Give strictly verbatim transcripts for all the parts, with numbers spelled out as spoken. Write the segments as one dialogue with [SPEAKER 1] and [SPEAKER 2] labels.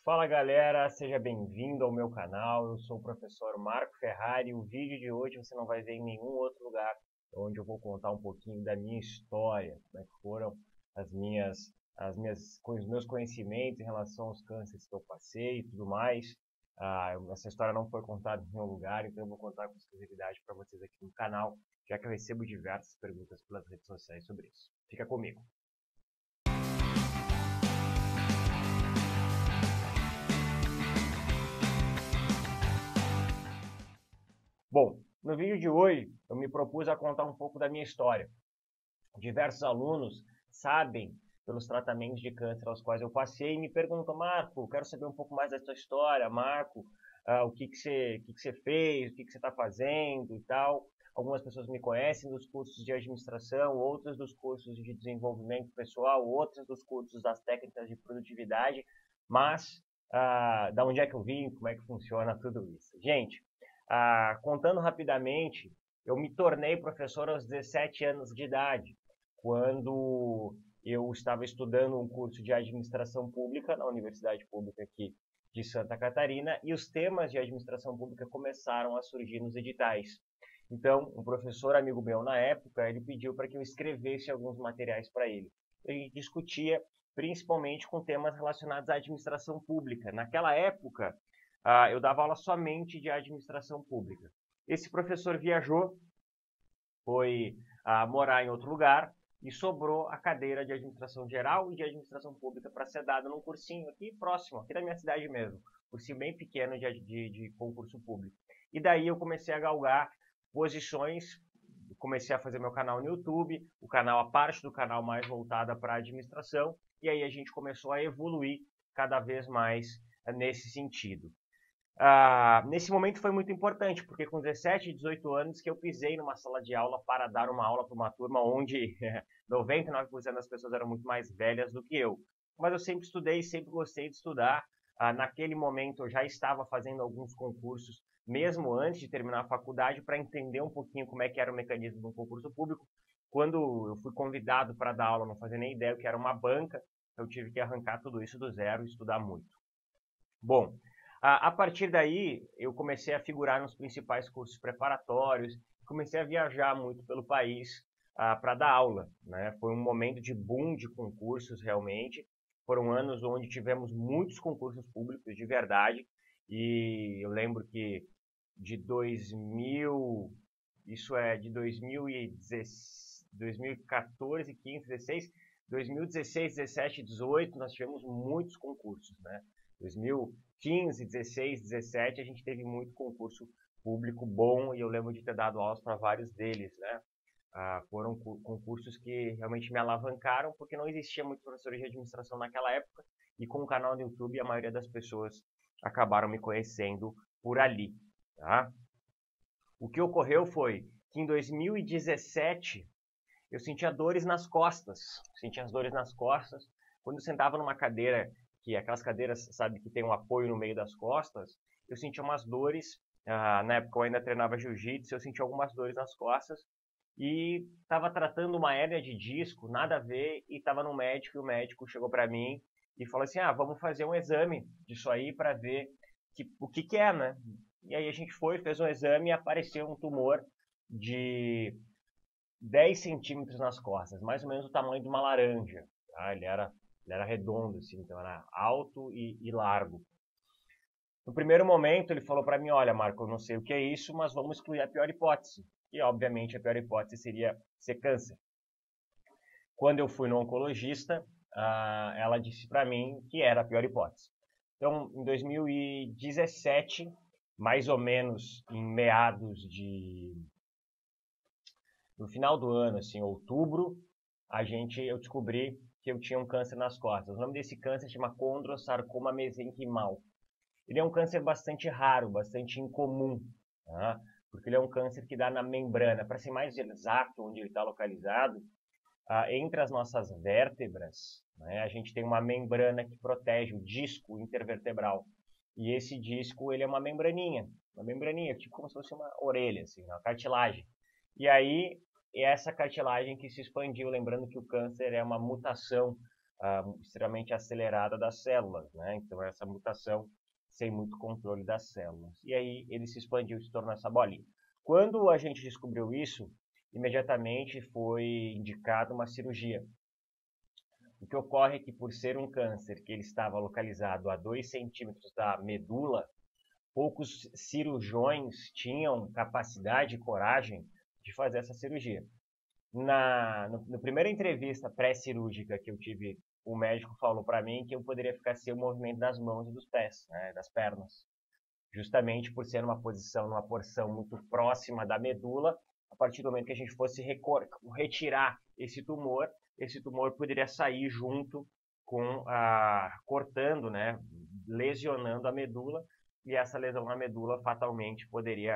[SPEAKER 1] Fala galera, seja bem-vindo ao meu canal. Eu sou o professor Marco Ferrari e o vídeo de hoje você não vai ver em nenhum outro lugar, onde eu vou contar um pouquinho da minha história, como é que foram as minhas, as minhas, os meus conhecimentos em relação aos cânceres que eu passei e tudo mais. Ah, essa história não foi contada em nenhum lugar, então eu vou contar com exclusividade para vocês aqui no canal, já que eu recebo diversas perguntas pelas redes sociais sobre isso. Fica comigo. Bom, no vídeo de hoje eu me propus a contar um pouco da minha história. Diversos alunos sabem pelos tratamentos de câncer aos quais eu passei e me perguntam: Marco, quero saber um pouco mais da sua história, Marco, ah, o que que você, o que que você fez, o que que você está fazendo e tal. Algumas pessoas me conhecem dos cursos de administração, outras dos cursos de desenvolvimento pessoal, outras dos cursos das técnicas de produtividade, mas ah, da onde é que eu vim, como é que funciona tudo isso. Gente, ah, contando rapidamente, eu me tornei professor aos dezessete anos de idade, quando eu estava estudando um curso de administração pública na Universidade Pública aqui de Santa Catarina, e os temas de administração pública começaram a surgir nos editais. Então, um professor amigo meu na época, ele pediu para que eu escrevesse alguns materiais para ele. A gente discutia principalmente com temas relacionados à administração pública. Naquela época, Uh, eu dava aula somente de administração pública. Esse professor viajou, foi uh, morar em outro lugar e sobrou a cadeira de administração geral e de administração pública para ser dada num cursinho aqui próximo, aqui da minha cidade mesmo, cursinho bem pequeno de, de, de concurso público. E daí eu comecei a galgar posições, comecei a fazer meu canal no YouTube, o canal, a parte do canal mais voltada para a administração, e aí a gente começou a evoluir cada vez mais uh, nesse sentido. Ah, nesse momento foi muito importante, porque com dezessete, dezoito anos que eu pisei numa sala de aula para dar uma aula para uma turma onde noventa e nove por cento das pessoas eram muito mais velhas do que eu. Mas eu sempre estudei, sempre gostei de estudar. Ah, naquele momento eu já estava fazendo alguns concursos, mesmo antes de terminar a faculdade, para entender um pouquinho como é que era o mecanismo de um concurso público. Quando eu fui convidado para dar aula, não fazia nem ideia o que era uma banca, eu tive que arrancar tudo isso do zero e estudar muito. Bom, a partir daí, eu comecei a figurar nos principais cursos preparatórios, comecei a viajar muito pelo país uh, para dar aula, né? Foi um momento de boom de concursos, realmente. Foram anos onde tivemos muitos concursos públicos de verdade, e eu lembro que de dois mil, isso é de dois mil e dezesseis, dois mil e quatorze, quinze, dezesseis, dois mil e dezesseis, dezessete, dezoito, nós tivemos muitos concursos, né? dois mil e quinze, dezesseis, dezessete, a gente teve muito concurso público bom e eu lembro de ter dado aulas para vários deles, né? Ah, foram concursos que realmente me alavancaram, porque não existia muito professor de administração naquela época, e com o canal do YouTube a maioria das pessoas acabaram me conhecendo por ali, tá? O que ocorreu foi que em dois mil e dezessete eu sentia dores nas costas, sentia as dores nas costas, quando eu sentava numa cadeira, que aquelas cadeiras, sabe, que tem um apoio no meio das costas, eu sentia umas dores, ah, na época eu ainda treinava jiu-jitsu, eu sentia algumas dores nas costas, e estava tratando uma hérnia de disco, nada a ver, e estava no médico, e o médico chegou para mim e falou assim, ah, vamos fazer um exame disso aí para ver que, o que que é, né? E aí a gente foi, fez um exame e apareceu um tumor de dez centímetros nas costas, mais ou menos o tamanho de uma laranja, tá? Ele era Ele era redondo, assim, então era alto e, e largo. No primeiro momento, ele falou para mim, olha, Marco, eu não sei o que é isso, mas vamos excluir a pior hipótese. E, obviamente, a pior hipótese seria ser câncer. Quando eu fui no oncologista, uh, ela disse para mim que era a pior hipótese. Então, em dois mil e dezessete, mais ou menos em meados de... no final do ano, assim, outubro, a gente, eu descobri que eu tinha um câncer nas costas. O nome desse câncer se chama condrossarcoma mesenquimal. Ele é um câncer bastante raro, bastante incomum, tá? Porque ele é um câncer que dá na membrana. Para ser mais exato onde ele está localizado, ah, entre as nossas vértebras, né, a gente tem uma membrana que protege o disco intervertebral. E esse disco, ele é uma membraninha, uma membraninha, tipo como se fosse uma orelha, assim, uma cartilagem. E aí, é essa cartilagem que se expandiu, lembrando que o câncer é uma mutação uh, extremamente acelerada das células, né? Então, essa mutação sem muito controle das células. E aí, ele se expandiu e se tornou essa bolinha. Quando a gente descobriu isso, imediatamente foi indicada uma cirurgia. O que ocorre é que, por ser um câncer que ele estava localizado a dois centímetros da medula, poucos cirurgiões tinham capacidade e coragem de fazer essa cirurgia. Na no, no primeira entrevista pré-cirúrgica que eu tive, o médico falou para mim que eu poderia ficar sem o movimento das mãos e dos pés, né, das pernas, justamente por ser numa posição, numa porção muito próxima da medula. A partir do momento que a gente fosse retirar esse tumor, esse tumor poderia sair junto com a cortando, né, lesionando a medula, e essa lesão na medula fatalmente poderia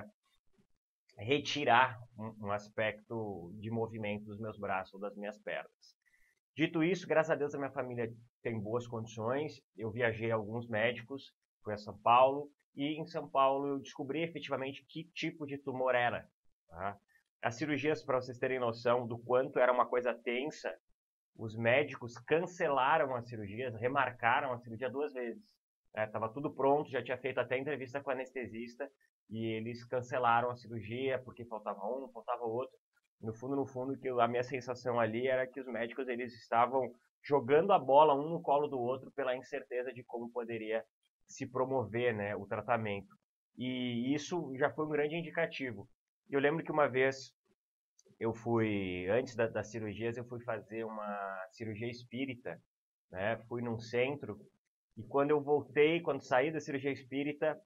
[SPEAKER 1] retirar um, um aspecto de movimento dos meus braços ou das minhas pernas. Dito isso, graças a Deus a minha família tem boas condições. Eu viajei a alguns médicos, fui a São Paulo, e em São Paulo eu descobri efetivamente que tipo de tumor era. Tá? As cirurgias, para vocês terem noção do quanto era uma coisa tensa, os médicos cancelaram as cirurgias, remarcaram a cirurgia duas vezes. Estava é, tudo pronto, já tinha feito até entrevista com o anestesista, e eles cancelaram a cirurgia porque faltava um, faltava outro. No fundo, no fundo, que a minha sensação ali era que os médicos eles estavam jogando a bola um no colo do outro pela incerteza de como poderia se promover, né, o tratamento. E isso já foi um grande indicativo. Eu lembro que uma vez eu fui, antes da, das cirurgias, eu fui fazer uma cirurgia espírita, né? Fui num centro, e quando eu voltei, quando saí da cirurgia espírita,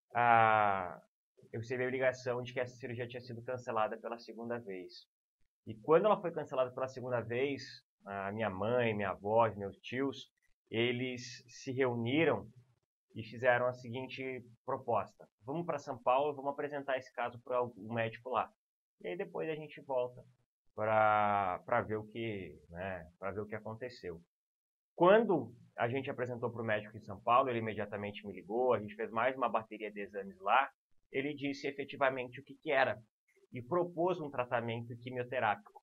[SPEAKER 1] a, eu recebi a ligação de que essa cirurgia tinha sido cancelada pela segunda vez. E quando ela foi cancelada pela segunda vez, a minha mãe, minha avó, meus tios, eles se reuniram e fizeram a seguinte proposta: vamos para São Paulo, vamos apresentar esse caso para o médico lá. E aí depois a gente volta para ver o que, né, para ver o que aconteceu. Quando a gente apresentou para o médico em São Paulo, ele imediatamente me ligou, a gente fez mais uma bateria de exames lá, ele disse efetivamente o que, que era e propôs um tratamento quimioterápico.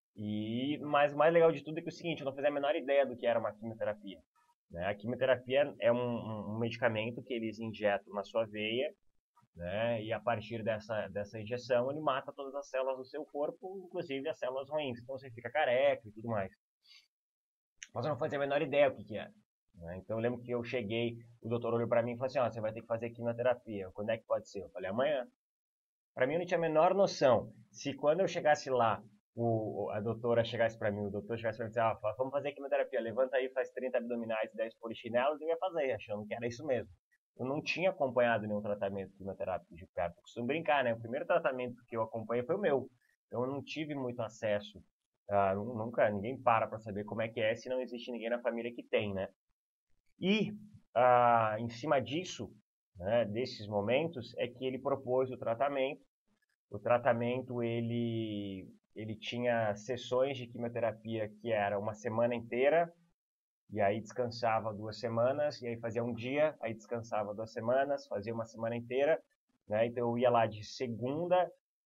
[SPEAKER 1] E, mas o mais legal de tudo é que é o seguinte, eu não fazia a menor ideia do que era uma quimioterapia. Né? A quimioterapia é um, um medicamento que eles injetam na sua veia, né? E a partir dessa, dessa injeção ele mata todas as células do seu corpo, inclusive as células ruins. Então você fica careca e tudo mais. Mas eu não fazia a menor ideia o que, que era. Né? Então eu lembro que eu cheguei, o doutor olhou para mim e falou assim: ó, você vai ter que fazer quimioterapia. Quando é que pode ser? Eu falei: amanhã. Para mim eu não tinha a menor noção. Se quando eu chegasse lá, o, a doutora chegasse para mim, o doutor chegasse para mim e disse: ah, vamos fazer quimioterapia, levanta aí, faz trinta abdominais, dez polichinelos, eu ia fazer, achando que era isso mesmo. Eu não tinha acompanhado nenhum tratamento quimioterápico de perto. Eu costumo brincar, né? O primeiro tratamento que eu acompanhei foi o meu. Então eu não tive muito acesso. Uh, nunca, ninguém para para saber como é que é se não existe ninguém na família que tem, né? E uh, em cima disso, né, desses momentos, é que ele propôs o tratamento. O tratamento, ele, ele tinha sessões de quimioterapia que era uma semana inteira, e aí descansava duas semanas, e aí fazia um dia, aí descansava duas semanas, fazia uma semana inteira, né? Então eu ia lá de segunda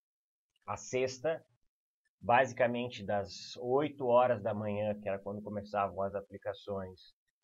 [SPEAKER 1] a sexta, basicamente das oito horas da manhã, que era quando começavam as aplicações,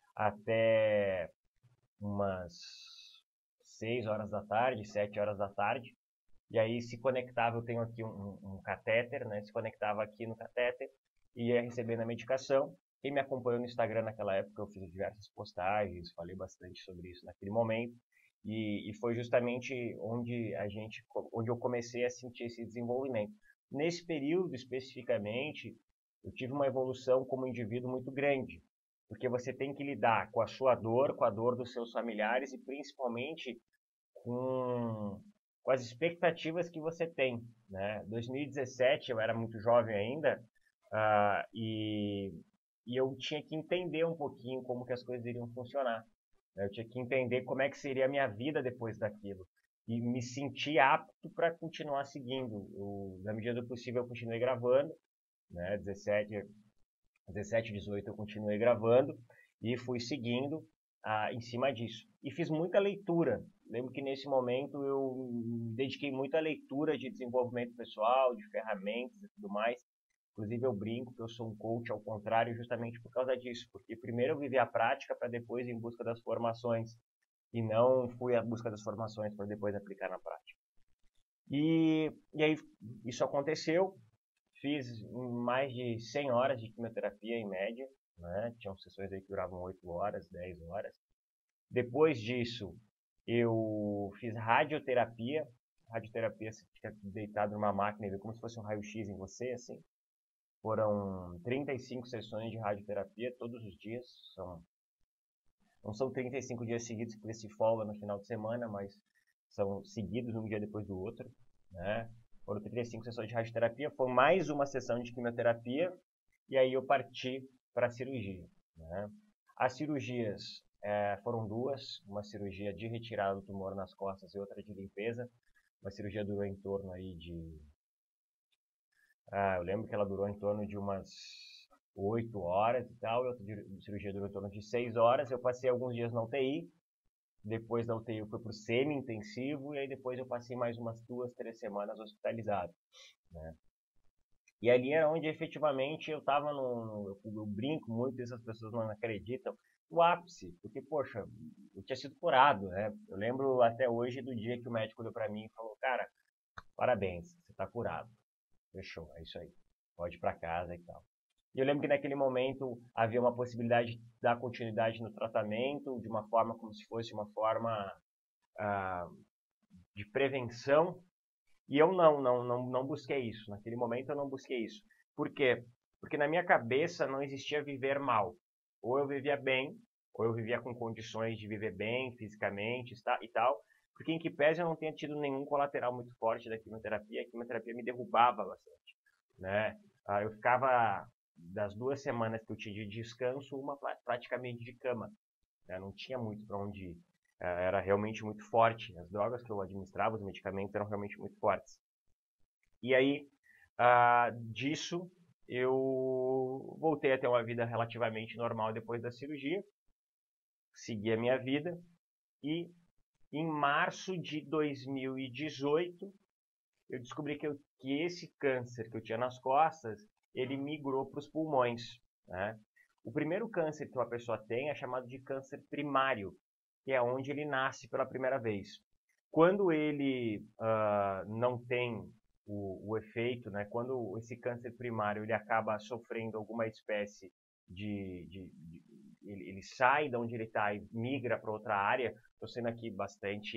[SPEAKER 1] até umas seis horas da tarde, sete horas da tarde. E aí se conectava, eu tenho aqui um, um catéter, né? Se conectava aqui no catéter e ia recebendo a medicação. Quem me acompanhou no Instagram naquela época, eu fiz diversas postagens, falei bastante sobre isso naquele momento. E, e foi justamente onde a gente, onde eu comecei a sentir esse desenvolvimento. Nesse período especificamente, eu tive uma evolução como indivíduo muito grande, porque você tem que lidar com a sua dor, com a dor dos seus familiares e principalmente com, com as expectativas que você tem. Né? dois mil e dezessete, eu era muito jovem ainda, uh, e, e eu tinha que entender um pouquinho como que as coisas iriam funcionar. Eu tinha que entender como é que seria a minha vida depois daquilo. E me sentir apto para continuar seguindo. Eu, na medida do possível, eu continuei gravando. Né? dezessete, dezessete, dezoito eu continuei gravando e fui seguindo ah, em cima disso. E fiz muita leitura. Lembro que nesse momento eu me dediquei muito à leitura de desenvolvimento pessoal, de ferramentas e tudo mais. Inclusive eu brinco que eu sou um coach ao contrário justamente por causa disso, porque primeiro eu vivi a prática para depois ir em busca das formações, e não fui à busca das formações para depois aplicar na prática. E, e aí isso aconteceu, fiz mais de cem horas de quimioterapia em média, né? Tinham sessões aí que duravam oito horas, dez horas. Depois disso, eu fiz radioterapia. Radioterapia, você fica deitado numa máquina e vê como se fosse um raio-x em você, assim. Foram trinta e cinco sessões de radioterapia todos os dias. São, não são trinta e cinco dias seguidos, porque se folga no final de semana, mas são seguidos um dia depois do outro, né? Foram trinta e cinco sessões de radioterapia, foi mais uma sessão de quimioterapia, e aí eu parti para a cirurgia, né? As cirurgias é, foram duas, uma cirurgia de retirada do tumor nas costas e outra de limpeza. Uma cirurgia durou em torno aí de... Ah, eu lembro que ela durou em torno de umas oito horas e tal, e outra cirurgia durou em torno de seis horas. Eu passei alguns dias na U T I, depois da U T I eu fui para o semi-intensivo, e aí depois eu passei mais umas duas, três semanas hospitalizado, né? E ali era onde efetivamente eu estava no... Eu, eu brinco muito, essas pessoas não acreditam, o ápice, porque, poxa, eu tinha sido curado, né? Eu lembro até hoje do dia que o médico olhou para mim e falou, cara, parabéns, você está curado. Fechou, é isso aí. Pode ir para casa e tal. E eu lembro que naquele momento havia uma possibilidade de dar continuidade no tratamento, de uma forma como se fosse uma forma ah, de prevenção. E eu não, não, não, não busquei isso. Naquele momento eu não busquei isso. Por quê? Porque na minha cabeça não existia viver mal. Ou eu vivia bem, ou eu vivia com condições de viver bem fisicamente e tal. Porque em que pese eu não tenha tido nenhum colateral muito forte da quimioterapia, a quimioterapia me derrubava bastante, né? Eu ficava, das duas semanas que eu tinha de descanso, uma praticamente de cama, né? Não tinha muito para onde ir. Era realmente muito forte. As drogas que eu administrava, os medicamentos eram realmente muito fortes. E aí, ah, disso, eu voltei a ter uma vida relativamente normal depois da cirurgia. Segui a minha vida. E em março de dois mil e dezoito, eu descobri que, eu, que esse câncer que eu tinha nas costas, ele migrou para os pulmões, né? O primeiro câncer que uma pessoa tem é chamado de câncer primário, que é onde ele nasce pela primeira vez. Quando ele uh, não tem o, o efeito, né? Quando esse câncer primário ele acaba sofrendo alguma espécie de, de, de ele, ele sai de onde ele está e migra para outra área. Estou sendo aqui bastante,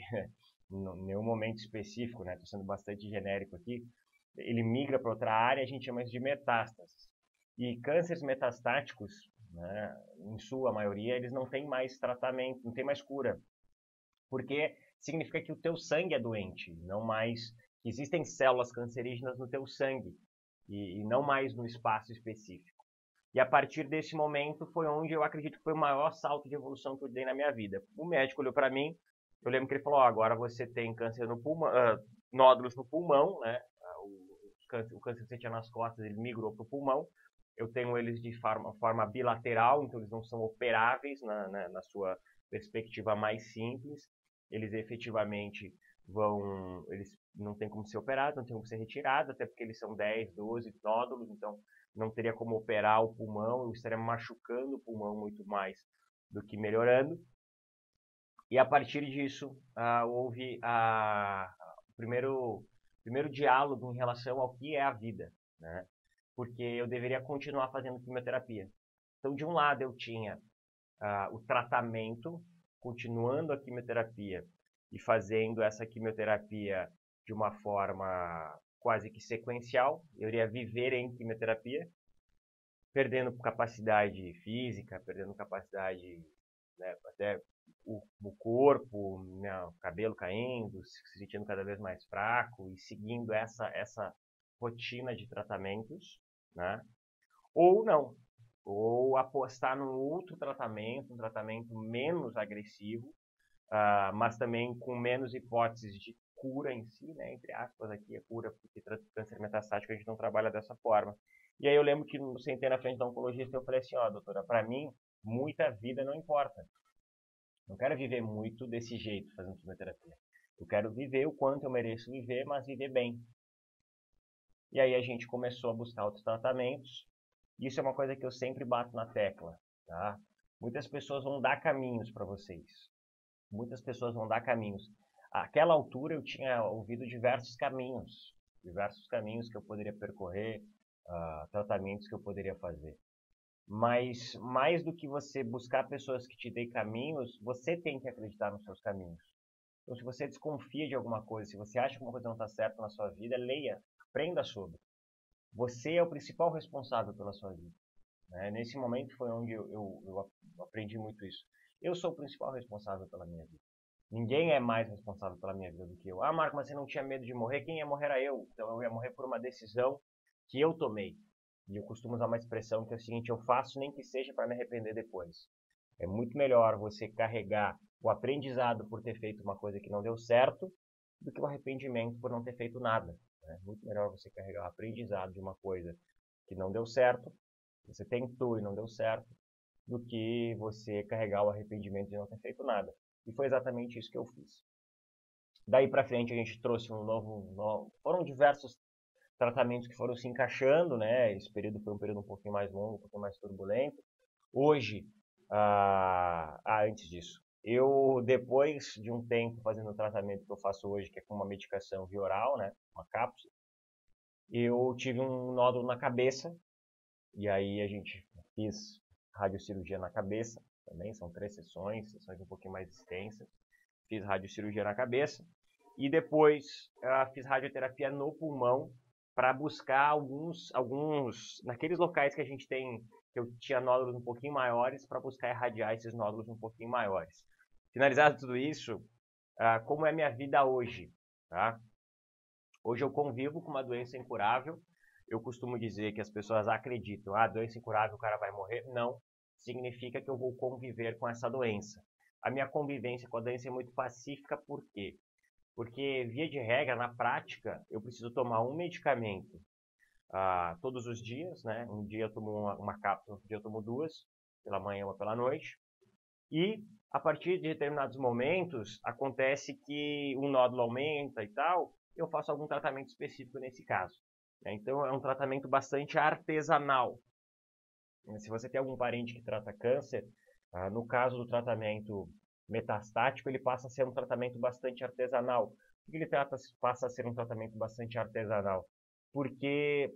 [SPEAKER 1] em nenhum momento específico, né? Estou sendo bastante genérico aqui. Ele migra para outra área, a gente chama isso de metástases. E cânceres metastáticos, né, em sua maioria, eles não têm mais tratamento, não tem mais cura. Porque significa que o teu sangue é doente, não mais que existem células cancerígenas no teu sangue e, e não mais no espaço específico. E a partir desse momento foi onde eu acredito que foi o maior salto de evolução que eu dei na minha vida. O médico olhou para mim, eu lembro que ele falou, oh, agora você tem câncer no pulmão, uh, nódulos no pulmão, né? O câncer, o câncer que você tinha nas costas, ele migrou para o pulmão. Eu tenho eles de forma, forma bilateral, então eles não são operáveis na, na, na sua perspectiva mais simples. Eles efetivamente vão, eles não tem como ser operados, não tem como ser retirados, até porque eles são dez, doze nódulos, então não teria como operar o pulmão, eu estaria machucando o pulmão muito mais do que melhorando. E a partir disso, uh, houve a, a, o primeiro, primeiro diálogo em relação ao que é a vida, né? Porque eu deveria continuar fazendo quimioterapia. Então, de um lado, eu tinha uh, o tratamento, continuando a quimioterapia e fazendo essa quimioterapia de uma forma quase que sequencial. Eu iria viver em quimioterapia, perdendo capacidade física, perdendo capacidade, né, até o, o corpo, né, o cabelo caindo, se sentindo cada vez mais fraco e seguindo essa, essa rotina de tratamentos, né? Ou não, ou apostar num outro tratamento, um tratamento menos agressivo, uh, mas também com menos hipóteses de cura em si, né? Entre aspas aqui, a cura, porque câncer metastático a gente não trabalha dessa forma. E aí eu lembro que sentei na frente da oncologista e eu falei assim, ó, oh, doutora, para mim, muita vida não importa. Não quero viver muito desse jeito, fazendo quimioterapia. Eu quero viver o quanto eu mereço viver, mas viver bem. E aí a gente começou a buscar outros tratamentos. Isso é uma coisa que eu sempre bato na tecla, tá? Muitas pessoas vão dar caminhos para vocês. Muitas pessoas vão dar caminhos. Àquela altura eu tinha ouvido diversos caminhos, diversos caminhos que eu poderia percorrer, uh, tratamentos que eu poderia fazer. Mas mais do que você buscar pessoas que te deem caminhos, você tem que acreditar nos seus caminhos. Então, se você desconfia de alguma coisa, se você acha que uma coisa não está certa na sua vida, leia, aprenda sobre. Você é o principal responsável pela sua vida. Né? Nesse momento foi onde eu, eu, eu aprendi muito isso. Eu sou o principal responsável pela minha vida. Ninguém é mais responsável pela minha vida do que eu. Ah, Marco, mas você não tinha medo de morrer? Quem ia morrer era eu. Então eu ia morrer por uma decisão que eu tomei. E eu costumo usar uma expressão que é o seguinte: eu faço nem que seja para me arrepender depois. É muito melhor você carregar o aprendizado por ter feito uma coisa que não deu certo do que o arrependimento por não ter feito nada. É muito melhor você carregar o aprendizado de uma coisa que não deu certo, você tentou e não deu certo, do que você carregar o arrependimento de não ter feito nada. E foi exatamente isso que eu fiz. Daí para frente a gente trouxe um novo, novo... Foram diversos tratamentos que foram se encaixando, né? Esse período foi um período um pouquinho mais longo, um pouquinho mais turbulento. Hoje, ah, ah, antes disso, eu, depois de um tempo fazendo o tratamento que eu faço hoje, que é com uma medicação via oral, né? Uma cápsula, eu tive um nódulo na cabeça, e aí a gente fez radiocirurgia na cabeça, também são três sessões, sessões um pouquinho mais extensas. Fiz radiocirurgia na cabeça e depois uh, fiz radioterapia no pulmão para buscar alguns, alguns, naqueles locais que a gente tem, que eu tinha nódulos um pouquinho maiores, para buscar irradiar esses nódulos um pouquinho maiores. Finalizado tudo isso, uh, como é a minha vida hoje, tá? Hoje eu convivo com uma doença incurável. Eu costumo dizer que as pessoas acreditam, ah, doença incurável, o cara vai morrer. Não, significa que eu vou conviver com essa doença. A minha convivência com a doença é muito pacífica, por quê? Porque, via de regra, na prática, eu preciso tomar um medicamento ah, todos os dias, né? Um dia eu tomo uma, uma cápsula, outro dia eu tomo duas, pela manhã ou pela noite. E, a partir de determinados momentos, acontece que um nódulo aumenta e tal, eu faço algum tratamento específico nesse caso. Então, é um tratamento bastante artesanal. Se você tem algum parente que trata câncer, no caso do tratamento metastático, ele passa a ser um tratamento bastante artesanal. Por que ele trata, passa a ser um tratamento bastante artesanal? Porque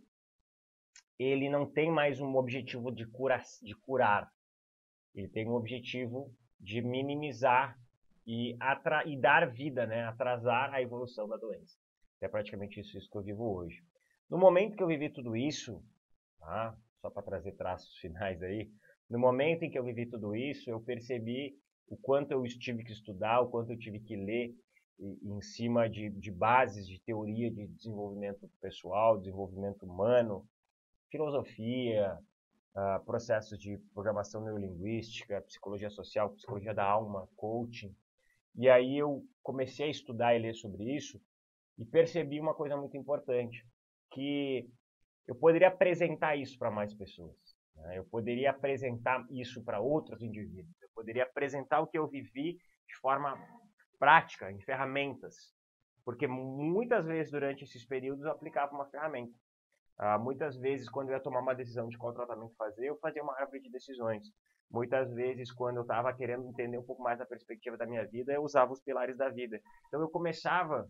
[SPEAKER 1] ele não tem mais um objetivo de, cura, de curar. Ele tem um objetivo de minimizar e, atra, e dar vida, né? Atrasar a evolução da doença. É praticamente isso, isso que eu vivo hoje. No momento que eu vivi tudo isso, tá? Só para trazer traços finais aí, no momento em que eu vivi tudo isso, eu percebi o quanto eu tive que estudar, o quanto eu tive que ler em cima de, de bases de teoria de desenvolvimento pessoal, desenvolvimento humano, filosofia, uh, processos de programação neurolinguística, psicologia social, psicologia da alma, coaching. E aí eu comecei a estudar e ler sobre isso e percebi uma coisa muito importante, que eu poderia apresentar isso para mais pessoas. Né? Eu poderia apresentar isso para outros indivíduos. Eu poderia apresentar o que eu vivi de forma prática, em ferramentas. Porque muitas vezes durante esses períodos eu aplicava uma ferramenta. Ah, muitas vezes, quando eu ia tomar uma decisão de qual tratamento fazer, eu fazia uma árvore de decisões. Muitas vezes, quando eu estava querendo entender um pouco mais a perspectiva da minha vida, eu usava os pilares da vida. Então, eu começava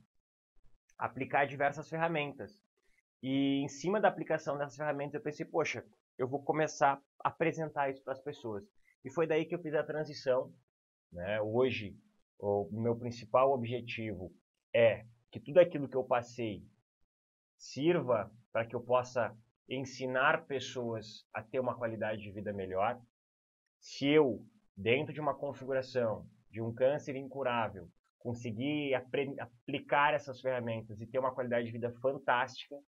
[SPEAKER 1] a aplicar diversas ferramentas. E em cima da aplicação dessas ferramentas, eu pensei, poxa, eu vou começar a apresentar isso para as pessoas. E foi daí que eu fiz a transição. Né? Hoje, o meu principal objetivo é que tudo aquilo que eu passei sirva para que eu possa ensinar pessoas a ter uma qualidade de vida melhor. Se eu, dentro de uma configuração de um câncer incurável, conseguir aplicar essas ferramentas e ter uma qualidade de vida fantástica,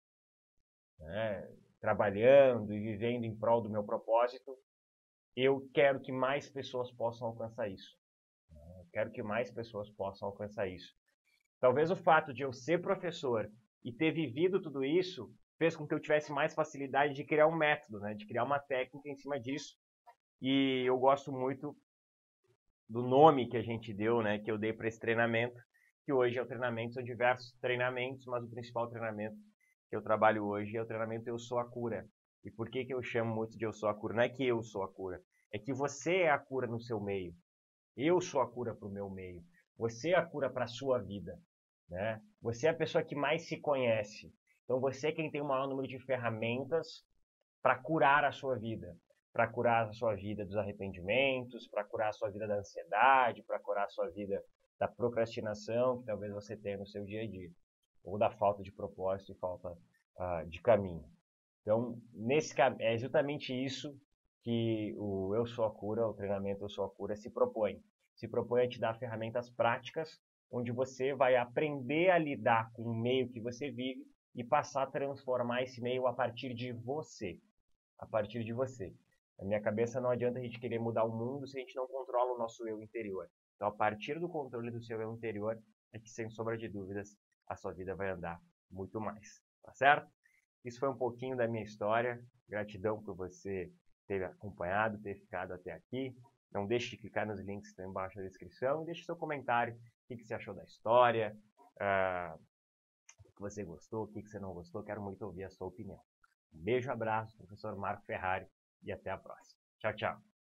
[SPEAKER 1] né, trabalhando e vivendo em prol do meu propósito, eu quero que mais pessoas possam alcançar isso. Eu quero que mais pessoas possam alcançar isso. Talvez o fato de eu ser professor e ter vivido tudo isso fez com que eu tivesse mais facilidade de criar um método, né? De criar uma técnica em cima disso. E eu gosto muito do nome que a gente deu, né? Que eu dei para esse treinamento, que hoje é o treinamento, são diversos treinamentos, mas o principal treinamento que eu trabalho hoje é o treinamento Eu Sou a Cura. E por que que eu chamo muito de Eu Sou a Cura? Não é que eu sou a cura, é que você é a cura no seu meio. Eu sou a cura para o meu meio. Você é a cura para a sua vida, né? Você é a pessoa que mais se conhece. Então você é quem tem o maior número de ferramentas para curar a sua vida. Para curar a sua vida dos arrependimentos, para curar a sua vida da ansiedade, para curar a sua vida da procrastinação que talvez você tenha no seu dia a dia. Ou da falta de propósito e falta uh, de caminho. Então, nesse, é exatamente isso que o Eu Sou a Cura, o treinamento Eu Sou a Cura, se propõe. Se propõe a te dar ferramentas práticas, onde você vai aprender a lidar com o meio que você vive e passar a transformar esse meio a partir de você. A partir de você. Na minha cabeça, não adianta a gente querer mudar o mundo se a gente não controla o nosso eu interior. Então, a partir do controle do seu eu interior, é que, sem sombra de dúvidas, a sua vida vai andar muito mais. Tá certo? Isso foi um pouquinho da minha história. Gratidão por você ter acompanhado, ter ficado até aqui. Não deixe de clicar nos links que estão embaixo da descrição e deixe seu comentário. O que você achou da história? Uh, o que você gostou? O que você não gostou? Quero muito ouvir a sua opinião. Um beijo, abraço, professor Marco Ferrari, e até a próxima. Tchau, tchau.